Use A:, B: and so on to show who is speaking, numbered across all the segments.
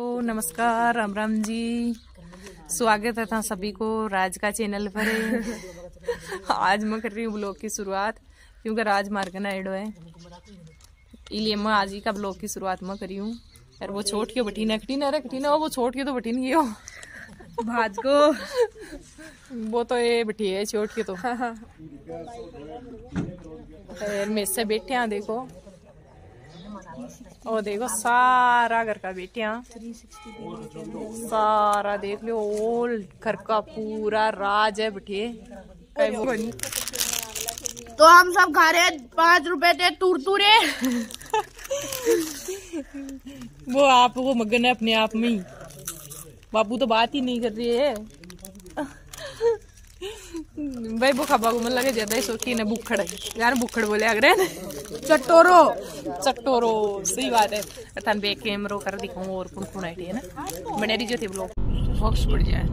A: तो नमस्कार, राम राम जी। स्वागत है था सभी को राज का चैनल पर। आज मैं कर रही हूँ ब्लॉग की शुरुआत, क्योंकि राज मार्गना एडो है, इसलिए मैं आज ही का ब्लॉग की शुरुआत मैं करी हूँ। यार वो छोट के बटी ना वो छोट के तो बटी नहीं हो भाज को वो तो ये बटी है छोट के तो। मेरे से बैठे हैं, देखो और देखो सारा घर का बेटिया सारा देख लो, ओल घर का पूरा राज है बेटे।
B: तो हम सब खा रहे 5 रुपए थे तुरतुरे।
A: वो आप वो मगन है अपने आप में ही, बाबू तो बात ही नहीं कर रही है भाई। वो खाबा को मन लगे ज्यादा ही शौकीन है बुखड़ यार, बुखड़ बोले अगर चट्टोरो सही बात है। अर्थान बे कैमरो कर दिखाऊं और पुन है ना बने रही जो थे ब्लॉग फॉक्स पड़ जाए।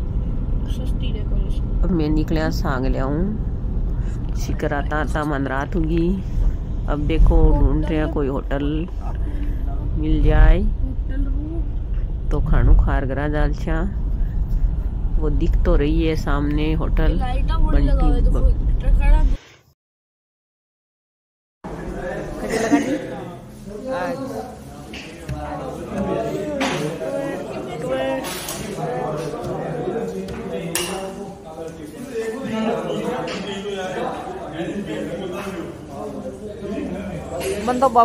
C: अब मैं निकला सांग ले आऊं, शिकराता मन रात होगी। अब देखो ढूंढ रहे हैं कोई होटल मिल जाए तो खानू खारगरा जालछा। वो दिख तो रही है सामने होटल बंटी।
A: बंदो बाबू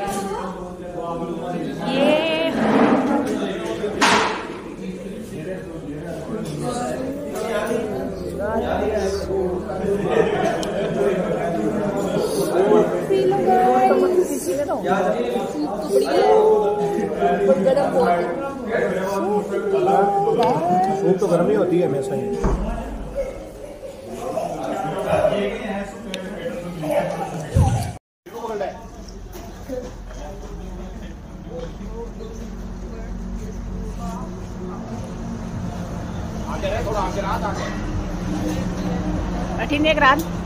D: सूप तो गर्मी होती है हमेशा ही।
A: कठिन एक रात